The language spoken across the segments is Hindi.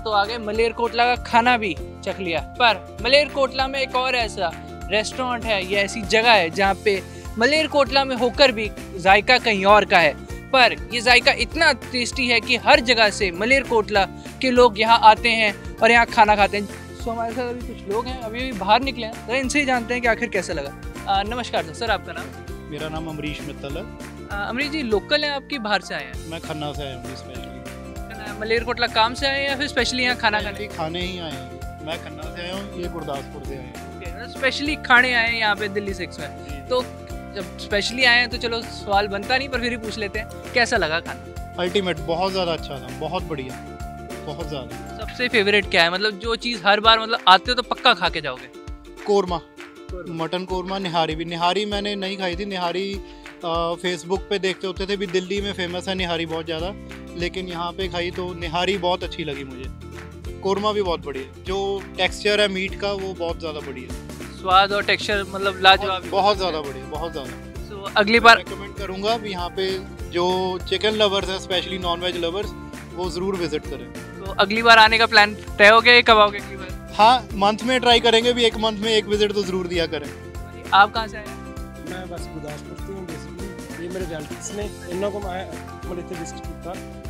तो आ गए मलेरकोटला का खाना भी चख लिया, पर मलेरकोटला में एक और ऐसा रेस्टोरेंट है, ये ऐसी जगह है जहाँ पे मलेरकोटला में होकर भी जायका कहीं और का है, पर ये जायका इतना टेस्टी है कि हर जगह से मलेरकोटला के लोग यहाँ आते हैं और यहाँ खाना खाते हैं। सो हमारे साथ अभी कुछ लोग हैं, अभी बाहर निकले हैं, तो इनसे ही जानते हैं कि आखिर कैसा लगा। नमस्कार सर, आपका नाम? मेरा नाम अमरीश मित्तल है। अमरीश जी, लोकल हैं आपकी, बाहर से आए हैं? मैं खन्ना से आया हूँ स्पेशली। मलेरकोटला काम से आए हैं या फिर स्पेशली यहाँ खाना खाने ही आए हैं? मैं खन्ना से आया हूँ, ये गुरदासपुर से आए हैं। स्पेशली खाने आए हैं यहाँ पे दिल्ली 6 में। तो जब स्पेशली आए हैं तो चलो सवाल बनता नहीं, पर फिर ही पूछ लेते हैं, कैसा लगा खाना? अल्टीमेट, बहुत ज़्यादा अच्छा था, बहुत बढ़िया, बहुत ज़्यादा। सबसे फेवरेट क्या है, मतलब जो चीज़ हर बार मतलब आते हो तो पक्का खा के जाओगे? कोरमा, मटन कोरमा। निहारी भी, निहारी मैंने नहीं खाई थी। निहारी फेसबुक पे देखते होते थे भी दिल्ली में फेमस है निहारी बहुत ज़्यादा, लेकिन यहाँ पे खाई तो निहारी बहुत अच्छी लगी मुझे। कोरमा भी बहुत बढ़िया, जो टेक्सचर है मीट का वो बहुत ज़्यादा बढ़िया, स्वाद और टेक्सचर मतलब लाजवाब, बहुत ज़्यादा बढ़िया, बहुत ज़्यादा। तो अगली बार रिकमेंड करूँगा भी यहाँ पे जो चिकन लवर्स है, स्पेशली नॉन वेज लवर्स, वो ज़रूर विजिट करें। तो अगली बार आने का प्लान तय हो गया, कब आओगे अगली बार? हाँ, मंथ में ट्राई करेंगे भी, एक मंथ में एक विजिट तो ज़रूर दिया करें। आप कहाँ से आए हैं? मैं बस गुरदासपुर से हूँ बेसिकली। ये मेरे रिलेटिव्स ने, इन्हों को मैं मतलब इतने विजिट किया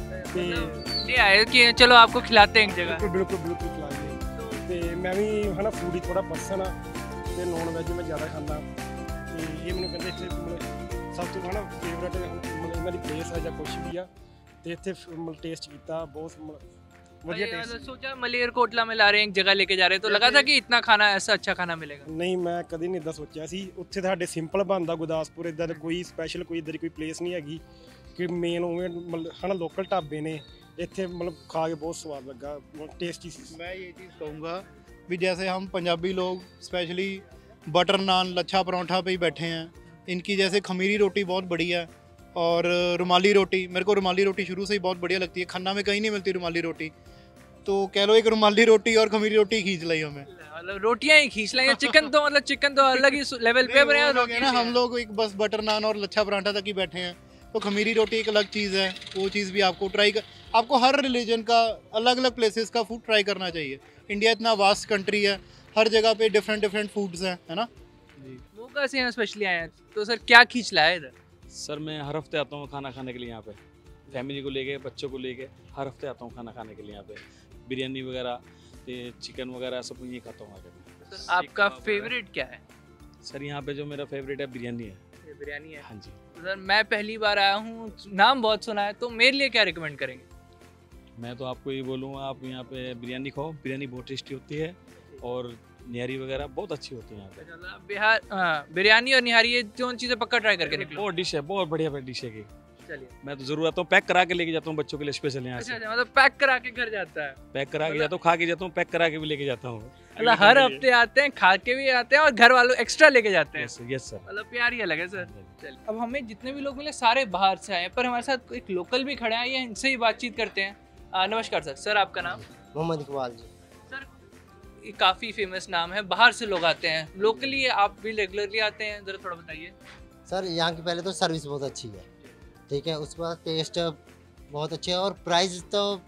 ते ले आए कि चलो आपको खिलाते हैं एक जगह। बिल्कुल बिल्कुल खिलाएंगे। ते मैं भी है ना फूडी थोड़ा पर्सन हाँ, ते नॉन वेज मैं ज़्यादा खाना, ते ये मैंने कहते इतने मतलब सब तो है ना फेवरेट मतलब इन्हों की प्लेस है या कुछ भी आ, ते इतने मतलब टेस्ट किया बहुत बढ़िया टेस्ट। सोचा मलेरकोटला में ला रहे हैं, एक जगह लेके जा रहे हैं, तो लगा था कि इतना खाना, ऐसा अच्छा खाना मिलेगा? नहीं, मैं कभी नहीं इदा सोचा सी। उत्थे साडे सिंपल बनता गुरदासपुर, इदा कोई स्पैशल कोई इधर कोई प्लेस नहीं हैगी कि मेन उवें मतलब है ना लोकल ढाबे ने। इत्थे मतलब खा के बहुत स्वाद लगा, टेस्टी सी। मैं ये चीज़ कहूँगा भी जैसे हम पंजाबी लोग स्पेशली बटर नान, लच्छा पराठा पे ही बैठे हैं, इनकी जैसे खमीरी रोटी बहुत बढ़िया है, और रुमाली रोटी, मेरे को रुमाली रोटी शुरू से ही बहुत बढ़िया लगती है। खन्ना में कहीं नहीं मिलती रुमाली रोटी, तो कह लो एक रुमाली रोटी और खमीरी रोटी खींच लाई हमें। मतलब रोटियां ही खींच लेंगे, चिकन तो मतलब चिकन तो अलग ही लेवल पे बने हैं ना। हम लोग एक बस बटर नान और लच्छा पराठा तक ही बैठे हैं, तो खमीरी रोटी एक अलग चीज़ है, वो चीज़ भी आपको आपको हर रिलीजन का अलग अलग प्लेसेस का फूड ट्राई करना चाहिए। इंडिया इतना वास्ट कंट्री है, हर जगह पे डिफरेंट फूड्स हैं, है ना जी। वो कैसे हैं स्पेशली आए हैं, तो सर क्या खींच लाया इधर? सर मैं हर हफ्ते आता हूँ खाना खाने के लिए यहाँ पे, फैमिली को लेके, बच्चों को लेके हर हफ्ते आता हूँ खाना खाने के लिए यहाँ पे। बिरयानी वगैरह, चिकन वगैरह सब ये खाता हूँ आकर। आपका फेवरेट क्या है? सर यहाँ पे जो मेरा फेवरेट है बिरयानी है। बिरयानी है? हाँ जी। सर मैं पहली बार आया हूँ, नाम बहुत सुना है, तो मेरे लिए क्या रिकमेंड करेंगे? मैं तो आपको ये बोलूँगा, आप यहाँ पे बिरयानी खाओ, बिरयानी बहुत टेस्टी होती है, और निहारी वगैरह बहुत अच्छी होती है यहाँ पे। बिहार बिरयानी और निहारी, ये दोनों चीज़ें पक्का ट्राई करके निकलो। बहुत डिश है, बहुत बढ़िया डिश है। चलिए, मैं तो जरूर आता हूँ, पैक करा के लेके जाता हूँ बच्चों के लिए स्पेशल यहाँ से। अच्छा, मतलब पैक करा के घर जाता है? पैक करा के जाता हूँ, खा के जाता हूँ, पैक करा के भी लेके जाता हूँ। मतलब हर हफ्ते आते हैं, खा के भी आते हैं और घर वालों एक्स्ट्रा लेके जाते हैं। Yes sir. मतलब प्यार ही अलग है सर। चलिए, अब हमें जितने भी लोग मिले सारे बाहर से आए, पर हमारे साथ एक लोकल भी खड़े हैं, ये इनसे ही बातचीत करते हैं। नमस्कार सर। सर आपका नाम? मोहम्मद इकबाल जी। सर ये काफ़ी फेमस नाम है, बाहर से लोग आते हैं, लोकली आप भी रेगुलरली आते हैं, ज़रा थोड़ा बताइए। सर यहाँ की पहले तो सर्विस बहुत अच्छी है, ठीक है, उसके बाद टेस्ट बहुत अच्छे है, और प्राइस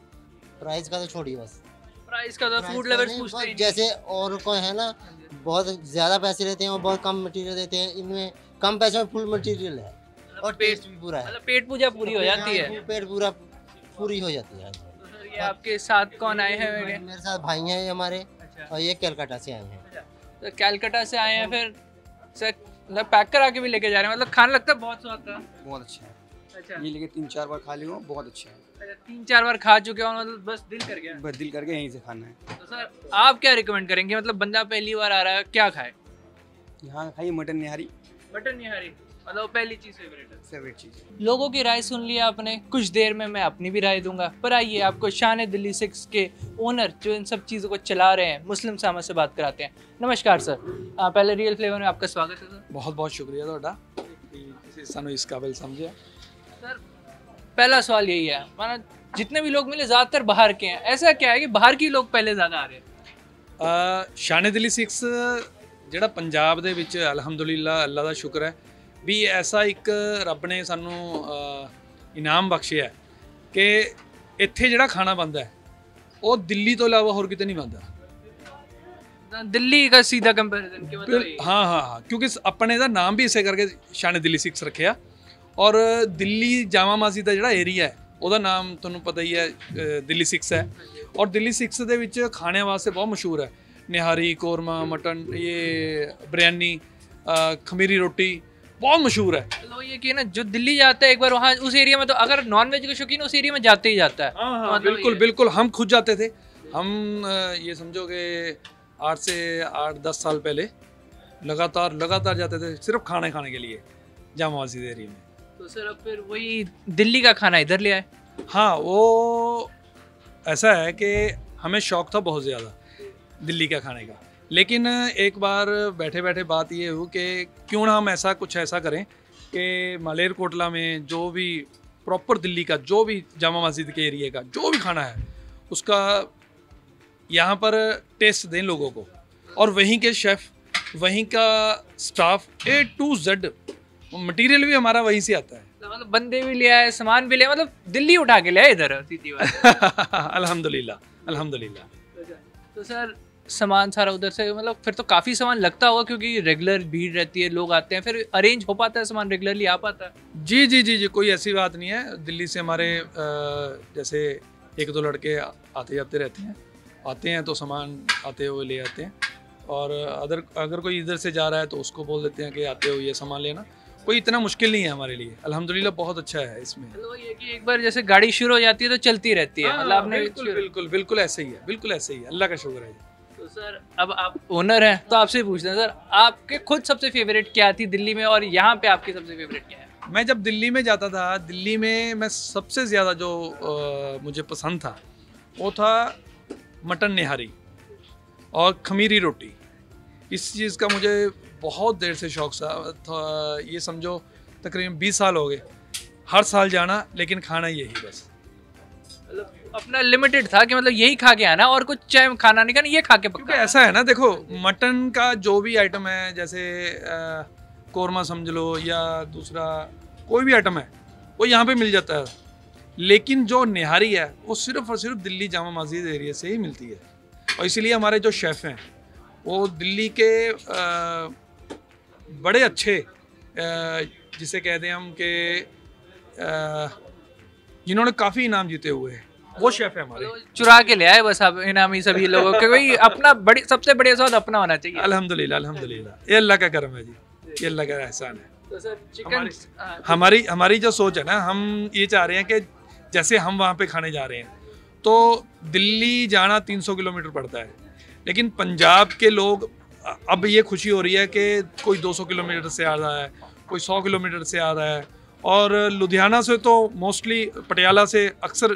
का तो छोड़िए बस। प्राइस का तो फूड लेवल्स पूछते हैं जैसे और कोई है ना, बहुत ज़्यादा पैसे लेते हैं और बहुत कम मटेरियल देते हैं, इनमें कम पैसों में फुल मटेरियल है और टेस्ट भी पूरा है। मतलब पेट पूजा पूरी हो जाती है? पेट पूरी हो जाती है। तो सर ये आपके साथ कौन आए हैं? मेरे साथ भाई हैं ये हमारे, और ये कलकत्ता से आए हैं। तो कलकत्ता से आए हैं, फिर सर मतलब पैक करा के भी लेके जा रहे हैं, मतलब खाना लगता है बहुत स्वाद था? बहुत अच्छा है। अच्छा, ये लेके 3-4 बार खा लिया हूँ, बहुत अच्छा है। अच्छा, 3-4 बार खा चुके हो, मतलब बस दिल कर गया? बस दिल करके यहीं से खाना है। तो सर आप क्या रिकमेंड करेंगे, मतलब बंदा पहली बार आ रहा है, क्या खाए? यहाँ खाइए मटन निहारी, मटन निहारी, मतलब पहली चीज़ फेवरेट चीज़। लोगों की राय सुन लिया आपने, कुछ देर में मैं अपनी भी राय दूंगा, पर आइए आपको शान दिल्ली 6 के ओनर जो इन सब चीज़ों को चला रहे हैं, मुस्लिम सामा से बात कराते हैं। नमस्कार सर, पहले रियल फ्लेवर में आपका स्वागत है सर। बहुत बहुत शुक्रिया ਤੁਹਾਡਾ कि सानू इस काबिल समझे। सर पहला सवाल यही है, माना जितने भी लोग मिले ज़्यादातर बाहर के हैं, ऐसा क्या है कि बाहर के लोग पहले ज़्यादा आ रहे हैं? शान दिल्ली 6 ਜਿਹੜਾ ਪੰਜਾਬ ਦੇ ਵਿੱਚ ਅਲਹਮਦੁਲਿਲਾ ਅੱਲਾ ਦਾ ਸ਼ੁਕਰ ਹੈ ਵੀ ਐਸਾ ਇੱਕ ਰੱਬ ਨੇ ਸਾਨੂੰ ਇਨਾਮ ਬਖਸ਼ਿਆ ਕਿ ਇੱਥੇ ਜਿਹੜਾ ਖਾਣਾ ਬਣਦਾ ਹੈ ਉਹ ਦਿੱਲੀ ਤੋਂ ਇਲਾਵਾ ਹੋਰ ਕਿਤੇ ਨਹੀਂ ਬਣਦਾ। दिल्ली का सीधा कंपैरिजन कि मतलब हाँ हाँ हाँ, क्योंकि अपने ਦਾ ਨਾਮ ਵੀ ਇਸੇ ਕਰਕੇ ਸ਼ਾਨ ਦਿੱਲੀ ਸਿਕਸ ਰੱਖਿਆ। ਔਰ ਦਿੱਲੀ ਜਾਮਾ ਮਸਜਿਦ ਦਾ ਜਿਹੜਾ ਏਰੀਆ ਹੈ ਉਹਦਾ ਨਾਮ ਤੁਹਾਨੂੰ ਪਤਾ ਹੀ ਹੈ ਦਿੱਲੀ ਸਿਕਸ ਹੈ। ਔਰ ਦਿੱਲੀ ਸਿਕਸ ਦੇ ਵਿੱਚ ਖਾਣੇ ਵਾਸਤੇ ਬਹੁਤ ਮਸ਼ਹੂਰ ਹੈ, ਨਿਹਾਰੀ, ਕੋरमा, मटन, ये बिरयानी, खमीरी रोटी बहुत मशहूर है। तो ये कि ना जो दिल्ली जाता है एक बार वहाँ उस एरिया में, तो अगर नॉन वेज के शौकीन उस एरिया में जाते ही जाता है। हाँ हाँ, मतलब बिल्कुल बिल्कुल, हम खुद जाते थे। हम ये समझो कि 8 से 8-10 साल पहले लगातार जाते थे सिर्फ खाने के लिए जामा मस्जिद एरिया में। तो सर अब फिर वही दिल्ली का खाना इधर ले आए। हाँ, वो ऐसा है कि हमें शौक था बहुत ज़्यादा दिल्ली का खाने का, लेकिन एक बार बैठे बैठे बात ये हुई कि क्यों ना हम कुछ ऐसा करें कि मालेरकोटला में जो भी प्रॉपर दिल्ली का जो भी जामा मस्जिद के एरिया का जो भी खाना है उसका यहाँ पर टेस्ट दें लोगों को। और वहीं के शेफ़, वहीं का staff, A to Z, material भी हमारा वहीं से आता है। मतलब बंदे भी ले आए, सामान भी ले आए, मतलब दिल्ली उठा के ले आए इधर सीधी बात। अल्हम्दुलिल्लाह अल्हम्दुलिल्लाह। तो सर सामान सारा उधर से, मतलब फिर तो काफ़ी सामान लगता होगा क्योंकि रेगुलर भीड़ रहती है, लोग आते हैं, फिर अरेंज हो पाता है सामान, रेगुलरली आ पाता है? जी जी जी जी, कोई ऐसी बात नहीं है। दिल्ली से हमारे जैसे 1-2 लड़के आते जाते रहते हैं, आते हैं तो सामान आते हुए ले आते हैं। और अगर कोई इधर से जा रहा है तो उसको बोल देते हैं कि आते हुए ये सामान लेना। कोई इतना मुश्किल नहीं है हमारे लिए, अल्हम्दुलिल्लाह बहुत अच्छा है इसमें। मतलब ये कि एक बार जैसे गाड़ी शुरू हो जाती है तो चलती रहती है। मतलब आपने बिल्कुल बिल्कुल बिल्कुल ऐसे ही है, बिल्कुल ऐसे ही है, अल्लाह का शुक्र है। तो सर अब आप ओनर हैं तो आपसे पूछते हैं सर, आपके खुद सबसे फेवरेट क्या थी दिल्ली में, और यहाँ पे आपकी सबसे फेवरेट क्या है? मैं जब दिल्ली में जाता था, दिल्ली में मैं सबसे ज़्यादा जो मुझे पसंद था वो था मटन निहारी और खमीरी रोटी। इस चीज़ का मुझे बहुत देर से शौक था। ये समझो तकरीबन 20 साल हो गए, हर साल जाना लेकिन खाना यही बस। मतलब अपना लिमिटेड था कि मतलब यही खा के आना और कुछ चाहे खाना नहीं खाना, ये खा के क्योंकि ऐसा है ना, देखो मटन का जो भी आइटम है, जैसे कोरमा समझ लो या दूसरा कोई भी आइटम है वो यहाँ पे मिल जाता है, लेकिन जो निहारी है वो सिर्फ और सिर्फ दिल्ली जामा मस्जिद एरिया से ही मिलती है। और इसीलिए हमारे जो शेफ़ हैं वो दिल्ली के बड़े अच्छे जिसे कहते हैं हम कि जिन्होंने काफ़ी इनाम जीते हुए हैं, वो शेफ़ है हमारे। चुरा के ले आए बस आप इनामी सभी लोगों के, कोई अपना बड़ी सबसे बढ़िया स्वाद अपना होना चाहिए। अल्हम्दुलिल्लाह अल्हम्दुलिल्लाह, ये अल्लाह का करम है जी, ये अल्लाह का एहसान है। तो सर चिकन हमारी जो सोच है ना, हम ये चाह रहे हैं कि जैसे हम वहाँ पे खाने जा रहे हैं तो दिल्ली जाना 300 किलोमीटर पड़ता है, लेकिन पंजाब के लोग अब ये खुशी हो रही है कि कोई 200 किलोमीटर से आ रहा है, कोई 100 किलोमीटर से आ रहा है। और लुधियाना से तो मोस्टली पटियाला से अक्सर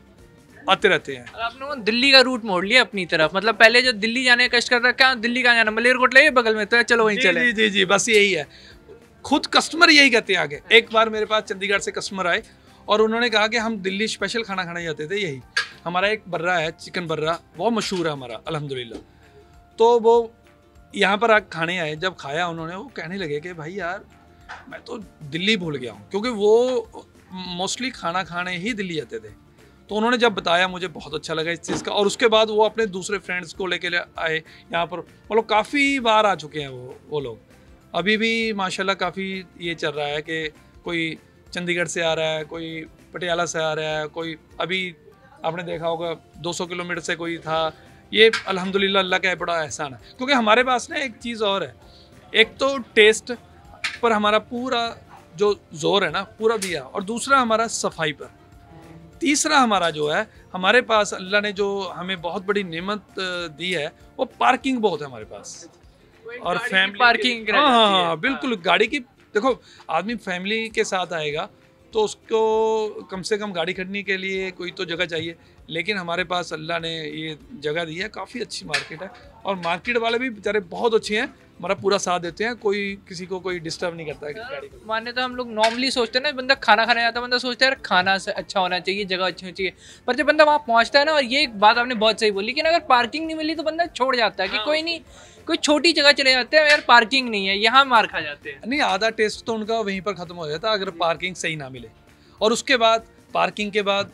आते रहते हैं। आपने वो दिल्ली का रूट मोड़ लिया अपनी तरफ, मतलब पहले जो दिल्ली जाने का कष्ट कर रहा, क्या दिल्ली का जाना, मलेरकोटला ये बगल में तो है, चलो वहीं चले। जी जी जी, बस यही है, खुद कस्टमर यही कहते हैं आगे। एक बार मेरे पास चंडीगढ़ से कस्टमर आए और उन्होंने कहा कि हम दिल्ली स्पेशल खाना खाने जाते थे, यही हमारा एक बर्रा है, चिकन बर्रा बहुत मशहूर है हमारा अल्हम्दुलिल्लाह। तो वो यहाँ पर आकर खाने आए, जब खाया उन्होंने, वो कहने लगे कि भाई यार मैं तो दिल्ली भूल गया हूँ, क्योंकि वो मोस्टली खाना खाने ही दिल्ली जाते थे। तो उन्होंने जब बताया मुझे बहुत अच्छा लगा इस चीज़ का। और उसके बाद वो अपने दूसरे फ्रेंड्स को लेके आए यहाँ पर, मतलब काफ़ी बार आ चुके हैं वो लोग। अभी भी माशाल्लाह काफ़ी ये चल रहा है कि कोई चंडीगढ़ से आ रहा है, कोई पटियाला से आ रहा है, कोई अभी आपने देखा होगा 200 किलोमीटर से कोई था। ये अल्हम्दुलिल्लाह अल्लाह का बड़ा एहसान है, क्योंकि हमारे पास ना एक चीज़ और है, एक तो टेस्ट पर हमारा पूरा जो जोर है ना पूरा दिया, और दूसरा हमारा सफाई पर, तीसरा हमारा जो है हमारे पास अल्लाह ने जो हमें बहुत बड़ी नेमत दी है वो पार्किंग बहुत है हमारे पास। और फैमिली पार्किंग, हाँ बिल्कुल, गाड़ी की देखो आदमी फैमिली के साथ आएगा तो उसको कम से कम गाड़ी खड़ने के लिए कोई तो जगह चाहिए, लेकिन हमारे पास अल्लाह ने ये जगह दी है, काफ़ी अच्छी मार्केट है। और मार्केट वाले भी बेचारे बहुत अच्छे हैं, हमारा पूरा साथ देते हैं, कोई किसी को कोई डिस्टर्ब नहीं करता है गाड़ी को। माने तो हम लोग नॉर्मली सोचते हैं ना, बंदा खाना खाने जाता है, बंदा सोचता है यार खाना अच्छा होना चाहिए, जगह अच्छी होनी चाहिए, पर जब बंदा वहाँ पहुँचता है ना, और ये एक बात आपने बहुत सही बोली, लेकिन अगर पार्किंग नहीं मिली तो बंदा छोड़ जाता है कि कोई नहीं, कोई छोटी जगह चले जाते हैं, यार पार्किंग नहीं है, यहाँ मार खा जाते हैं। नहीं, आधा टेस्ट तो उनका वहीं पर ख़त्म हो जाता है अगर पार्किंग सही ना मिले। और उसके बाद पार्किंग के बाद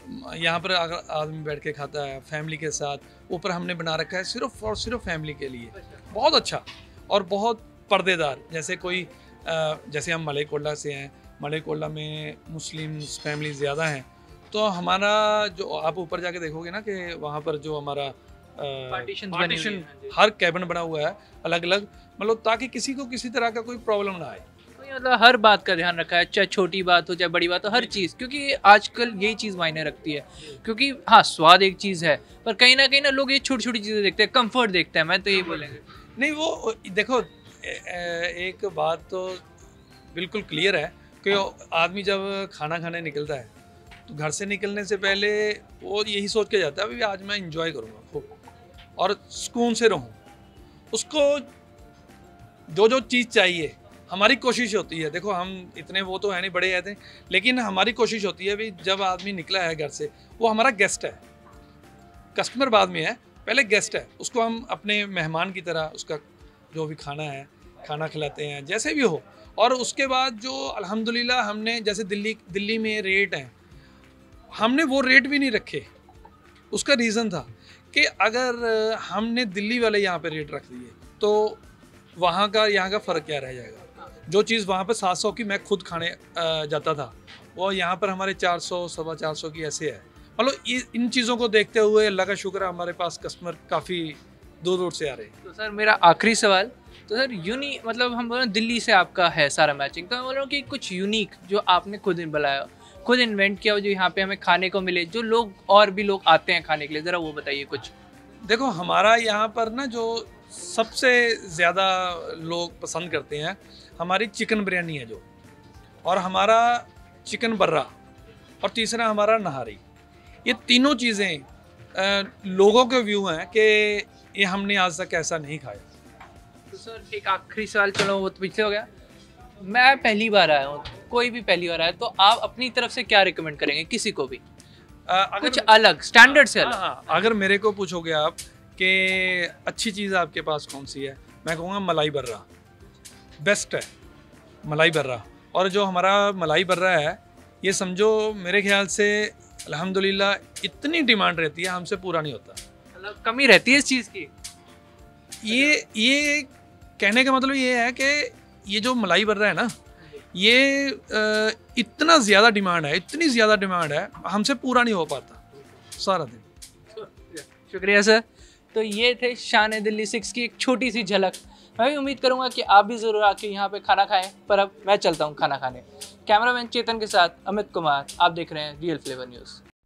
यहाँ पर अगर आदमी बैठ के खाता है फैमिली के साथ, ऊपर हमने बना रखा है सिर्फ और सिर्फ फैमिली के लिए, बहुत अच्छा और बहुत पर्देदार। जैसे कोई जैसे हम मलेरकोटला से हैं, मलेरकोटला में मुस्लिम फैमिली ज़्यादा हैं, तो हमारा जो आप ऊपर जाके देखोगे ना कि वहाँ पर जो हमारा पार्टीशन हर कैबिन बना हुआ है अलग अलग, मतलब ताकि किसी को किसी तरह का कोई प्रॉब्लम ना आए। मतलब हर बात का ध्यान रखा है, चाहे छोटी बात हो चाहे बड़ी बात हो, हर चीज़, क्योंकि आजकल यही चीज़ मायने रखती है। क्योंकि हाँ, स्वाद एक चीज़ है, पर कहीं ना लोग ये छोटी छोटी चीज़ें देखते हैं, कंफर्ट देखते हैं, मैं तो यही बोलेंगे। नहीं, वो देखो एक बात तो बिल्कुल क्लियर है कि आदमी जब खाना खाने निकलता है तो घर से निकलने से पहले वो यही सोच के जाता है अभी आज मैं इंजॉय करूँगा खूब और सुकून से रहूँ। उसको जो जो चीज़ चाहिए, हमारी कोशिश होती है, देखो हम इतने वो तो है नहीं बड़े रहते, लेकिन हमारी कोशिश होती है भी जब आदमी निकला है घर से, वो हमारा गेस्ट है, कस्टमर बाद में है, पहले गेस्ट है, उसको हम अपने मेहमान की तरह उसका जो भी खाना है खाना खिलाते हैं जैसे भी हो। और उसके बाद जो अल्हम्दुलिल्लाह हमने जैसे दिल्ली में रेट हैं, हमने वो रेट भी नहीं रखे। उसका रीज़न था कि अगर हमने दिल्ली वाले यहाँ पे रेट रख दिए तो वहाँ का यहाँ का फ़र्क क्या रह जाएगा। जो चीज़ वहाँ पे 700 की मैं खुद खाने जाता था, वो यहाँ पर हमारे 400 सवा 400 की ऐसे है। मतलब इन चीज़ों को देखते हुए अल्लाह का शुक्र है हमारे पास कस्टमर काफ़ी दूर दूर से आ रहे हैं। तो सर मेरा आखिरी सवाल, तो सर मतलब हम बोल रहे हैं दिल्ली से आपका है सारा मैचिंग, तो मैं बोल रहा हूँ कि कुछ यूनिक जो आपने खुद बनाया, खुद इन्वेंट किया हो, जो यहाँ पे हमें खाने को मिले, जो लोग और भी लोग आते हैं खाने के लिए, ज़रा वो बताइए कुछ। देखो हमारा यहाँ पर ना जो सबसे ज़्यादा लोग पसंद करते हैं हमारी चिकन बिरयानी है जो, और हमारा चिकन बर्रा, और तीसरा हमारा नहारी। ये तीनों चीज़ें लोगों के व्यू हैं कि ये हमने आज तक ऐसा नहीं खाया। तो सर एक आखिरी सवाल, चलो वो तो पीछे हो गया, मैं पहली बार आया हूँ, कोई भी पहली बार आया, तो आप अपनी तरफ से क्या रिकमेंड करेंगे किसी को भी कुछ अलग स्टैंडर्ड से अलग? हाँ, अगर मेरे को पूछोगे आप कि अच्छी चीज़ आपके पास कौन सी है, मैं कहूँगा मलाई बर्रा बेस्ट है, मलाई बर्रा। और जो हमारा मलाई बर्रा है ये समझो मेरे ख्याल से अल्हम्दुलिल्लाह इतनी डिमांड रहती है, हमसे पूरा नहीं होता, मतलब कमी रहती है इस चीज़ की। ये कहने का मतलब ये है कि ये जो मलाई बर्रा है ना, ये इतना ज़्यादा डिमांड है, इतनी ज़्यादा डिमांड है, हमसे पूरा नहीं हो पाता सारा दिन। शुक्रिया सर। तो ये थे शान दिल्ली 6 की एक छोटी सी झलक। मैं भी उम्मीद करूंगा कि आप भी ज़रूर आके यहाँ पे खाना खाएं, पर अब मैं चलता हूँ खाना खाने। कैमरामैन चेतन के साथ अमित कुमार, आप देख रहे हैं रियल फ्लेवर न्यूज़।